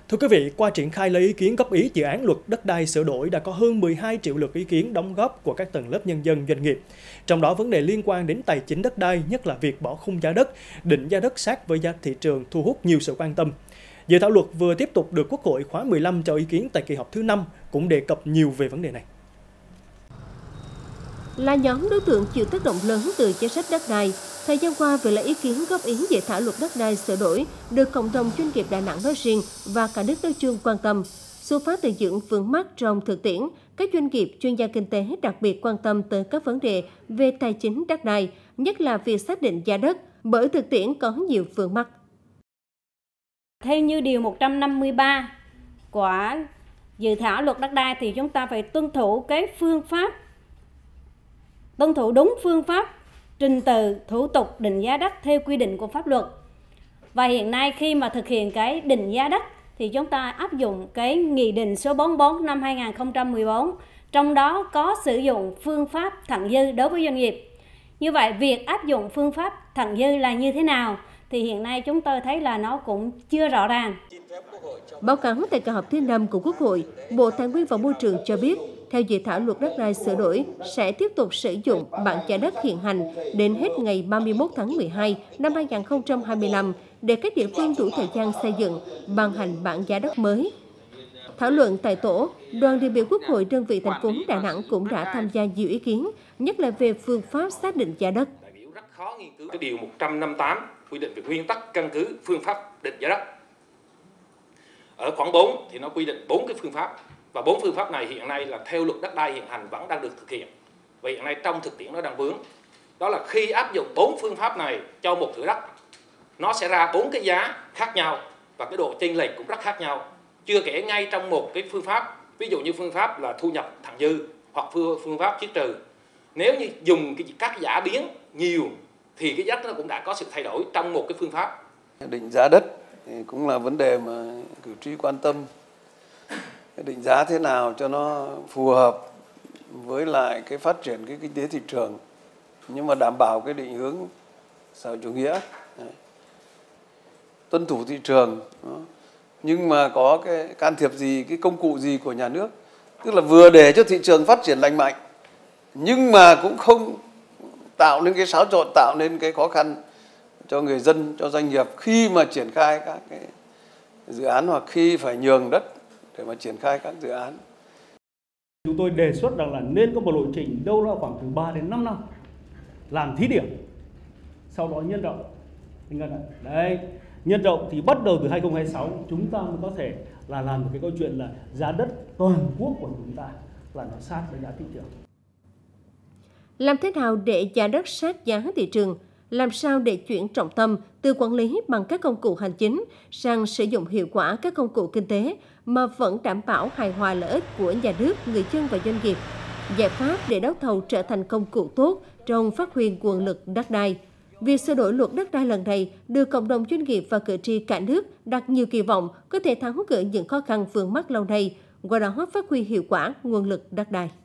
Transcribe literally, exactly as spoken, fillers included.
Thưa quý vị, qua triển khai lấy ý kiến góp ý dự án luật đất đai sửa đổi đã có hơn mười hai triệu lượt ý kiến đóng góp của các tầng lớp nhân dân doanh nghiệp. Trong đó vấn đề liên quan đến tài chính đất đai, nhất là việc bỏ khung giá đất, định giá đất sát với giá thị trường thu hút nhiều sự quan tâm. Dự thảo luật vừa tiếp tục được Quốc hội khóa mười lăm cho ý kiến tại kỳ họp thứ năm cũng đề cập nhiều về vấn đề này. Là nhóm đối tượng chịu tác động lớn từ chính sách đất đai, thời gian qua việc lấy ý kiến góp ý dự thảo luật đất đai sửa đổi được cộng đồng doanh nghiệp Đà Nẵng nói riêng và cả nước nói chung quan tâm. Xuất phát từ những vướng mắc trong thực tiễn, các doanh nghiệp, chuyên gia kinh tế đặc biệt quan tâm tới các vấn đề về tài chính đất đai, nhất là việc xác định giá đất, bởi thực tiễn có nhiều vướng mắc. Theo như điều một trăm năm mươi ba của dự thảo luật đất đai thì chúng ta phải tuân thủ cái phương pháp tuân thủ đúng phương pháp trình tự thủ tục định giá đất theo quy định của pháp luật. Và hiện nay khi mà thực hiện cái định giá đất thì chúng ta áp dụng cái nghị định số bốn mươi bốn năm hai nghìn không trăm mười bốn, trong đó có sử dụng phương pháp thặng dư đối với doanh nghiệp. Như vậy việc áp dụng phương pháp thặng dư là như thế nào thì hiện nay chúng tôi thấy là nó cũng chưa rõ ràng. Báo cáo tại kỳ họp thứ năm của Quốc hội, Bộ Tài nguyên và Môi trường cho biết, theo dự thảo luật đất đai sửa đổi sẽ tiếp tục sử dụng bảng giá đất hiện hành đến hết ngày ba mươi mốt tháng mười hai năm hai nghìn không trăm hai mươi lăm để các địa phương đủ thời gian xây dựng, ban hành bảng giá đất mới. Thảo luận tại tổ, đoàn đại biểu Quốc hội đơn vị thành phố Đà Nẵng cũng đã tham gia nhiều ý kiến, nhất là về phương pháp xác định giá đất. Cái điều một trăm năm mươi tám quy định về nguyên tắc căn cứ phương pháp định giá đất. Ở khoản bốn thì nó quy định bốn cái phương pháp, và bốn phương pháp này hiện nay là theo luật đất đai hiện hành vẫn đang được thực hiện. Và hiện nay trong thực tiễn nó đang vướng. Đó là khi áp dụng bốn phương pháp này cho một thửa đất, nó sẽ ra bốn cái giá khác nhau và cái độ chênh lệch cũng rất khác nhau. Chưa kể ngay trong một cái phương pháp, ví dụ như phương pháp là thu nhập thặng dư hoặc phương pháp chiết trừ, nếu như dùng cái, các giá biến nhiều thì cái giá nó cũng đã có sự thay đổi trong một cái phương pháp. Định giá đất thì cũng là vấn đề mà cử tri quan tâm. Định giá thế nào cho nó phù hợp với lại cái phát triển cái kinh tế thị trường, nhưng mà đảm bảo cái định hướng xã hội chủ nghĩa, đấy, tuân thủ thị trường, đó. Nhưng mà có cái can thiệp gì, cái công cụ gì của nhà nước, tức là vừa để cho thị trường phát triển lành mạnh, nhưng mà cũng không tạo nên cái xáo trộn, tạo nên cái khó khăn cho người dân, cho doanh nghiệp khi mà triển khai các cái dự án hoặc khi phải nhường đất để mà triển khai các dự án. Chúng tôi đề xuất rằng là nên có một lộ trình đâu đó khoảng từ ba đến năm năm làm thí điểm, sau đó nhân rộng. Đấy, nhân rộng thì bắt đầu từ hai nghìn không trăm hai mươi sáu chúng ta mới có thể là làm một cái câu chuyện là giá đất toàn quốc của chúng ta là nó sát với giá thị trường. Làm thế nào để giá đất sát giá thị trường? Làm sao để chuyển trọng tâm từ quản lý bằng các công cụ hành chính sang sử dụng hiệu quả các công cụ kinh tế mà vẫn đảm bảo hài hòa lợi ích của nhà nước, người dân và doanh nghiệp? Giải pháp để đấu thầu trở thành công cụ tốt trong phát huy nguồn lực đất đai. Việc sửa đổi luật đất đai lần này được cộng đồng doanh nghiệp và cử tri cả nước đặt nhiều kỳ vọng có thể tháo gỡ những khó khăn vướng mắc lâu nay, qua đó phát huy hiệu quả nguồn lực đất đai.